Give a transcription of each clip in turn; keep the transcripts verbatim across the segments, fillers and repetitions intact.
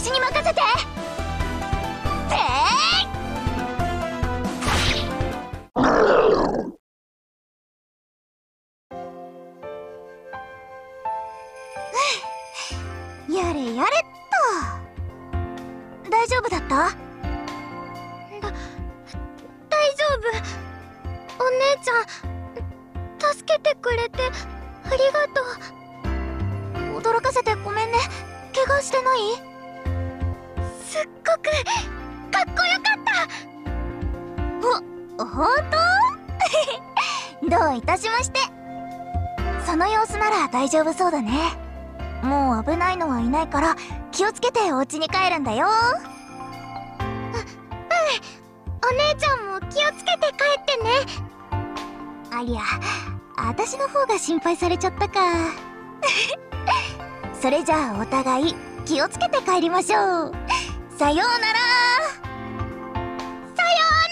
私に任せて。てーやれやれっと。大丈夫だった？だ、大丈夫。お姉ちゃん、助けてくれてありがとう。驚かせてごめんね。怪我してない？すっごくかっこよかった。ほ、ほんと？どういたしまして。その様子なら大丈夫そうだね。もう危ないのはいないから気をつけてお家に帰るんだよ。う、うん。お姉ちゃんも気をつけて帰ってね。ありゃ、私の方が心配されちゃったか。それじゃあお互い気をつけて帰りましょう。さようなら。さよ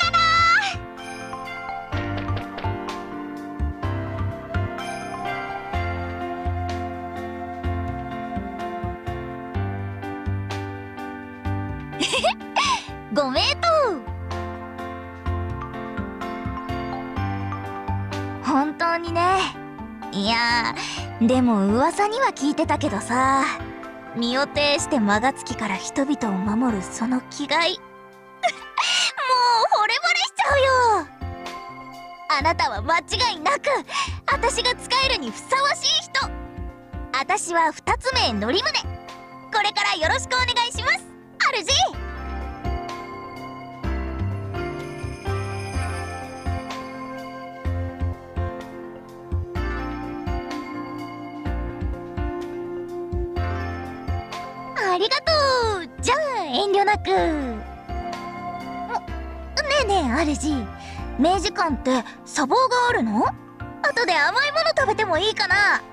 うなら。ご名答。本当にね。いやー、でも噂には聞いてたけどさ、身を挺して魔が月から人々を守るその気概もう惚れ惚れしちゃうよ。あなたは間違いなく私が使えるにふさわしい人。私は二つ目のりむね。これからよろしくお願いします、主。ありがとう。じゃあ遠慮なく。ねえねえ主、明治館って砂防があるの？後で甘いもの食べてもいいかな？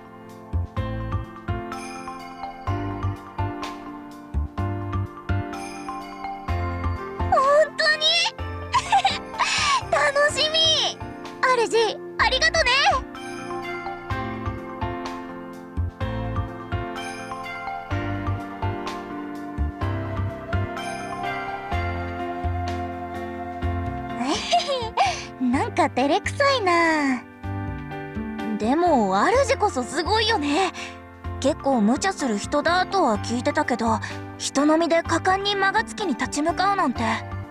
本当に？楽しみ。主、ありがとね。なんか照れくさいな。でも主こそすごいよね。結構無茶する人だとは聞いてたけど、人飲みで果敢に魔が月に立ち向かうなんて。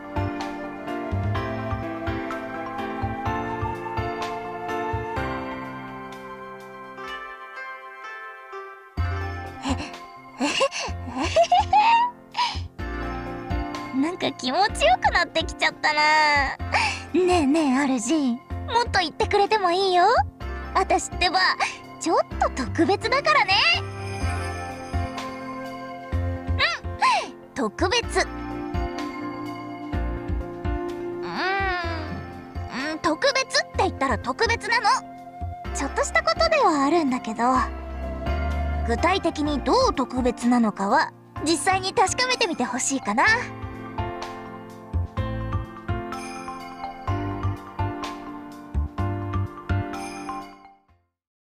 なんか気持ちよくなってきちゃったな。ねえねえ主、もっと言ってくれてもいいよ。私ってばちょっと特別だからね。うん、特別。うーん、特別って言ったら特別なの。ちょっとしたことではあるんだけど、具体的にどう特別なのかは実際に確かめてみてほしいかな。